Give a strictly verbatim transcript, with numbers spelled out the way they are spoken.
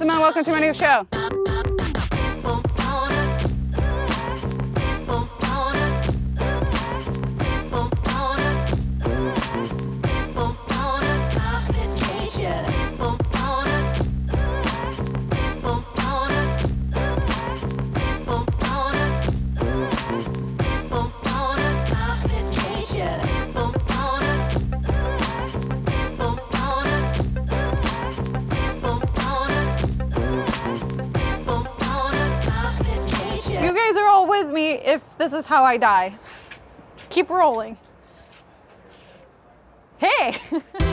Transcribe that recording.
Simone, welcome to my new show. You guys are all with me if this is how I die. Keep rolling. Hey!